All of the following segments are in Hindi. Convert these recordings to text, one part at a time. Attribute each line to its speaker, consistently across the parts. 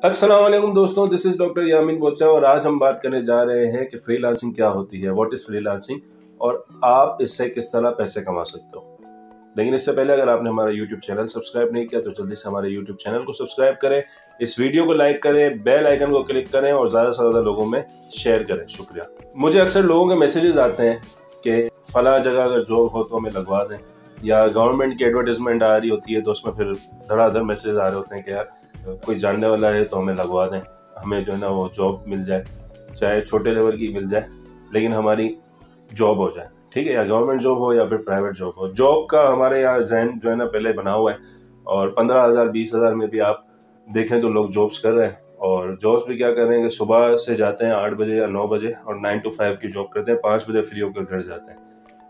Speaker 1: अस्सलाम वालेकुम दोस्तों, this is doctor Yameen Bocha और आज हम बात करने जा रहे हैं कि फ्रीलांसिंग क्या होती है, व्हाट इज फ्रीलांसिंग और आप इससे किस तरह पैसे कमा सकते हो। लेकिन इससे पहले अगर आपने हमारा यूट्यूब चैनल सब्सक्राइब नहीं किया तो जल्दी से हमारे यूट्यूब चैनल को सब्सक्राइब करें, इस वीडियो को लाइक करें, बेल आइकन को क्लिक करें और ज़्यादा से ज़्यादा लोगों में शेयर करें। शुक्रिया। मुझे अक्सर लोगों के मैसेजेस आते हैं कि फला जगह अगर जॉब हो तो हमें लगवा दें, या गवर्नमेंट की एडवर्टीजमेंट आ रही होती है तो उसमें फिर धड़ाधड़ मैसेज आ रहे होते हैं कि यार कोई जानने वाला है तो हमें लगवा दें, हमें जो है ना वो जॉब मिल जाए, चाहे छोटे लेवल की मिल जाए लेकिन हमारी जॉब हो जाए। ठीक है, या गवर्नमेंट जॉब हो या फिर प्राइवेट जॉब हो। जॉब का हमारे यहाँ जहन जो है ना पहले बना हुआ है और 15,000 20,000 में भी आप देखें तो लोग जॉब्स कर रहे हैं। और जॉब्स भी क्या कर रहे हैं कि सुबह से जाते हैं 8 बजे या 9 बजे और 9 to 5 की जॉब करते हैं, 5 बजे फ्री होकर घर जाते हैं।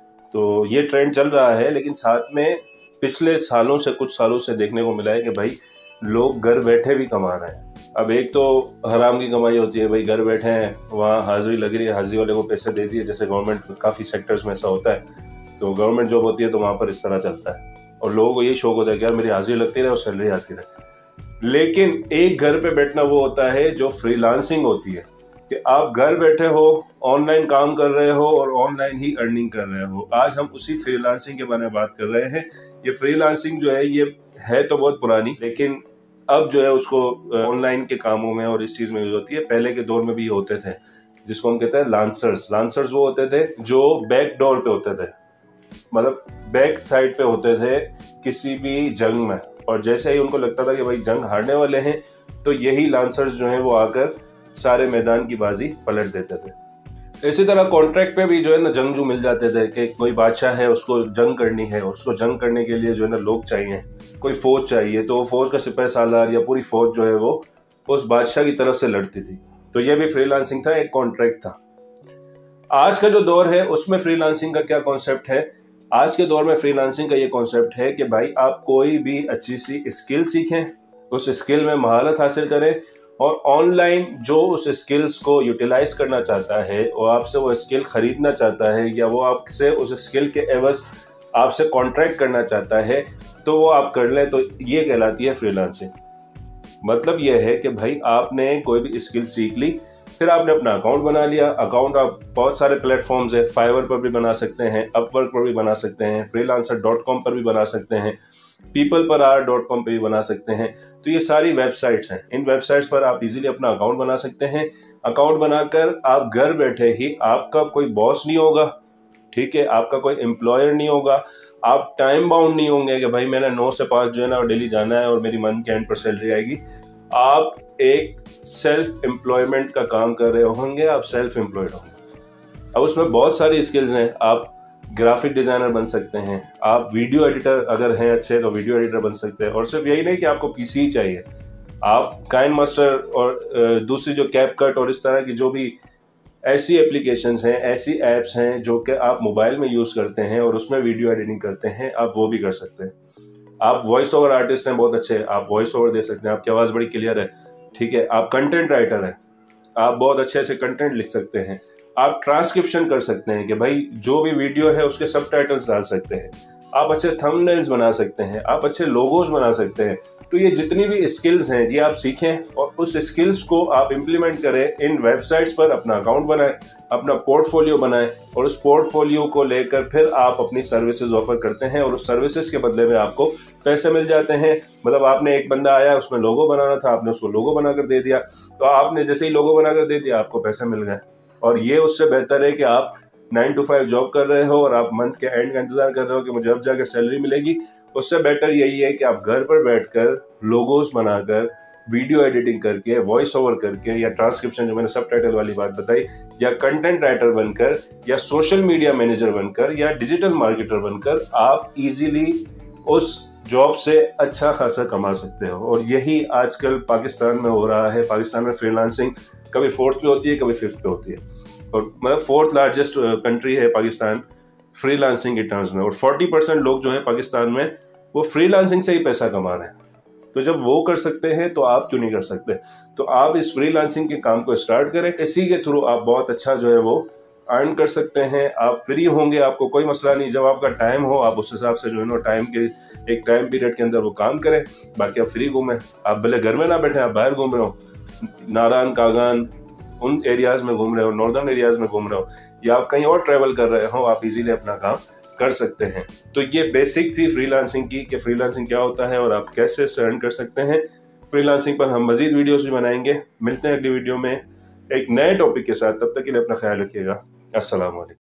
Speaker 1: तो ये ट्रेंड चल रहा है, लेकिन साथ में पिछले सालों से कुछ सालों से देखने को मिला है कि भाई लोग घर बैठे भी कमा रहे हैं। अब एक तो हराम की कमाई होती है, भाई घर बैठे हैं, वहाँ हाजिरी लग रही है, हाजिरी वाले को पैसे दे दिए, जैसे गवर्नमेंट काफ़ी सेक्टर्स में ऐसा होता है। तो गवर्नमेंट जॉब होती है तो वहाँ पर इस तरह चलता है और लोगों को यही शौक होता है कि यार मेरी हाजिरी लगती रहे और सैलरी आती रहे। लेकिन एक घर पे बैठना वो होता है जो फ्रीलांसिंग होती है, कि आप घर बैठे हो, ऑनलाइन काम कर रहे हो और ऑनलाइन ही अर्निंग कर रहे हो। आज हम उसी फ्रीलांसिंग के बारे में बात कर रहे हैं। ये फ्रीलांसिंग जो है ये है तो बहुत पुरानी, लेकिन अब जो है उसको ऑनलाइन के कामों में और इस चीज में यूज होती है। पहले के दौर में भी होते थे, जिसको हम कहते हैं लांसर्स। लांसर्स वो होते थे जो बैक डोर पे होते थे, मतलब बैक साइड पे होते थे किसी भी जंग में, और जैसे ही उनको लगता था कि भाई जंग हारने वाले हैं तो यही लांसर्स जो है वो आकर सारे मैदान की बाजी पलट देते थे। इसी तरह कॉन्ट्रैक्ट पे भी जो है ना जंगजू मिल जाते थे कि कोई बादशाह है, उसको जंग करनी है, उसको जंग करने के लिए जो है ना लोग चाहिए, कोई फौज चाहिए, तो वो फौज का सिपाही सालार या पूरी फौज जो है वो उस बादशाह की तरफ से लड़ती थी। तो ये भी फ्रीलांसिंग था, एक कॉन्ट्रैक्ट था। आज का जो दौर है उसमें फ्रीलांसिंग का क्या कॉन्सेप्ट है? आज के दौर में फ्रीलांसिंग का ये कॉन्सेप्ट है कि भाई आप कोई भी अच्छी सी स्किल सीखें, उस स्किल में महारत हासिल करें और ऑनलाइन जो उस स्किल्स को यूटिलाइज करना चाहता है और आपसे वो स्किल खरीदना चाहता है या वो आपसे उस स्किल के एवज आपसे कॉन्ट्रैक्ट करना चाहता है तो वो आप कर लें। तो ये कहलाती है फ्रीलांसिंग। मतलब ये है कि भाई आपने कोई भी स्किल सीख ली, फिर आपने अपना अकाउंट बना लिया। अकाउंट आप बहुत सारे प्लेटफॉर्म्स है, फाइवर पर भी बना सकते हैं, अपवर्क पर भी बना सकते हैं, freelancer.com पर भी बना सकते हैं, peopleperar.com पे भी बना सकते हैं। तो ये सारी वेबसाइट्स हैं, इन वेबसाइट्स पर आप इजीली अपना अकाउंट बना सकते हैं। अकाउंट बनाकर आप घर बैठे ही, आपका कोई बॉस नहीं होगा, ठीक है, आपका कोई एम्प्लॉयर नहीं होगा, आप टाइम बाउंड नहीं होंगे कि भाई मैंने 9 से 5 जो है ना डेली जाना है और मेरी मंथ के एंड पर सैलरी आएगी। आप एक सेल्फ एम्प्लॉयमेंट का काम कर रहे होंगे, आप सेल्फ एम्प्लॉयड होंगे। अब उसमें बहुत सारी स्किल्स हैं। आप ग्राफिक डिजाइनर बन सकते हैं, आप वीडियो एडिटर अगर हैं अच्छे तो वीडियो एडिटर बन सकते हैं। और सिर्फ यही नहीं कि आपको पीसी ही चाहिए, आप काइन मास्टर और दूसरी जो कैपकट और इस तरह की जो भी ऐसी एप्लीकेशंस हैं, ऐसी एप्स हैं जो कि आप मोबाइल में यूज करते हैं और उसमें वीडियो एडिटिंग करते हैं, आप वो भी कर सकते हैं। आप वॉइस ओवर आर्टिस्ट हैं बहुत अच्छे, आप वॉइस ओवर दे सकते हैं, आपकी आवाज़ बड़ी क्लियर है, ठीक है। आप कंटेंट राइटर हैं, आप बहुत अच्छे से कंटेंट लिख सकते हैं। आप ट्रांसक्रिप्शन कर सकते हैं कि भाई जो भी वीडियो है उसके सबटाइटल्स डाल सकते हैं। आप अच्छे थंबनेल्स बना सकते हैं, आप अच्छे लोगोज बना सकते हैं। तो ये जितनी भी स्किल्स हैं ये आप सीखें और उस स्किल्स को आप इम्प्लीमेंट करें इन वेबसाइट्स पर, अपना अकाउंट बनाएं, अपना पोर्टफोलियो बनाएं और उस पोर्टफोलियो को लेकर फिर आप अपनी सर्विसेज ऑफर करते हैं और उस सर्विसेज के बदले में आपको पैसे मिल जाते हैं। मतलब आपने एक बंदा आया, उसमें लोगो बनाना था, आपने उसको लोगो बनाकर दे दिया, तो आपने जैसे ही लोगो बनाकर दे दिया आपको पैसे मिल गए। और ये उससे बेहतर है कि आप 9 to 5 जॉब कर रहे हो और आप मंथ के एंड का इंतजार कर रहे हो कि मुझे अब जाकर सैलरी मिलेगी। उससे बेटर यही है कि आप घर पर बैठकर लोगोस बनाकर, वीडियो एडिटिंग करके, वॉइस ओवर करके, या ट्रांसक्रिप्शन जो मैंने सबटाइटल वाली बात बताई, या कंटेंट राइटर बनकर, या सोशल मीडिया मैनेजर बनकर, या डिजिटल मार्केटर बनकर आप इजीली उस जॉब से अच्छा खासा कमा सकते हो। और यही आजकल पाकिस्तान में हो रहा है। पाकिस्तान में फ्रीलांसिंग कभी 4th पे होती है, कभी 5th पे होती है, और मतलब 4th लार्जेस्ट कंट्री है पाकिस्तान फ्रीलांसिंग के टर्म्स में। और 40% लोग जो है पाकिस्तान में वो फ्रीलांसिंग से ही पैसा कमा रहे हैं। तो जब वो कर सकते हैं तो आप क्यों नहीं कर सकते? तो आप इस फ्रीलांसिंग के काम को स्टार्ट करें, इसी के थ्रू आप बहुत अच्छा जो है वो अर्न कर सकते हैं। आप फ्री होंगे, आपको कोई मसला नहीं, जब आपका टाइम हो आप उस हिसाब से जो है ना टाइम के एक टाइम पीरियड के अंदर वो काम करें। बाकी आप फ्री घूमें, आप भले घर में ना बैठे, आप बाहर घूम रहे हो, नारायण कागान उन एरियाज में घूम रहे हो, नॉर्दर्न एरियाज में घूम रहे हो, या आप कहीं और ट्रैवल कर रहे हो, आप इजीली अपना काम कर सकते हैं। तो ये बेसिक थी फ्रीलांसिंग की कि फ्रीलांसिंग क्या होता है और आप कैसे अर्न कर सकते हैं। फ्रीलांसिंग पर हम मजीद वीडियोस भी बनाएंगे। मिलते हैं अगली वीडियो में एक नए टॉपिक के साथ, तब तक के लिए अपना ख्याल रखिएगा। अस्सलाम वालेकुम।